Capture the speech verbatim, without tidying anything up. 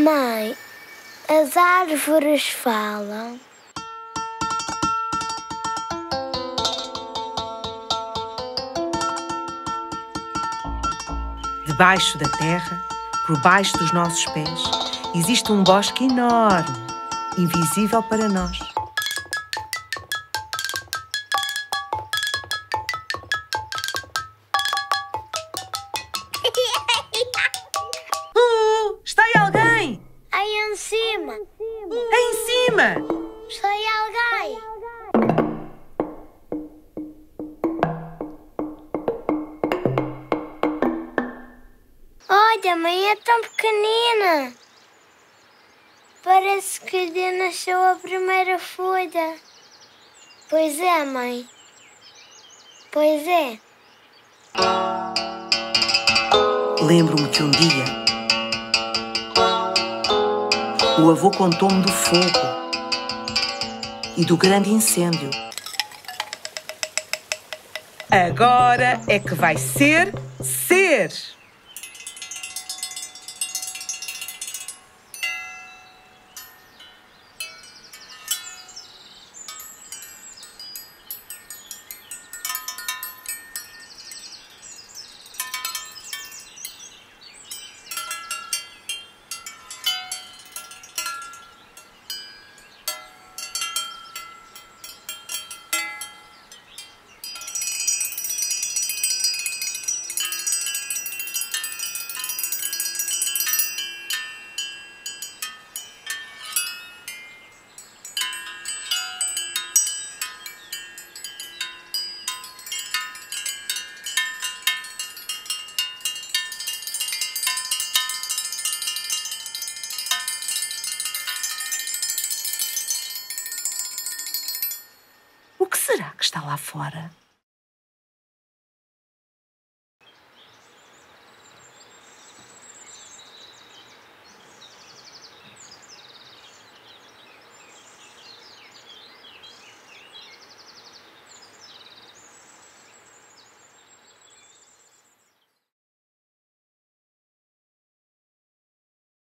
Mãe, as árvores falam. Debaixo da terra, por baixo dos nossos pés, existe um bosque enorme, invisível para nós. Uh, está aí alguém? Aí em cima. Aí em cima! Está aí alguém. Olha, mãe, é tão pequenina. Parece que lhe nasceu a primeira folha. Pois é, mãe. Pois é. Lembro-me que um dia o avô contou-me do fogo e do grande incêndio. Agora é que vai ser, ser! O que será que está lá fora?